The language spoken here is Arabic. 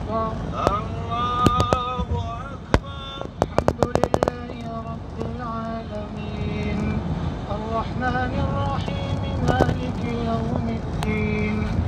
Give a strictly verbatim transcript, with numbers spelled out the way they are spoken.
أكبر الله أكبر. الحمد لله رب العالمين الرحمن الرحيم مالك يوم الدين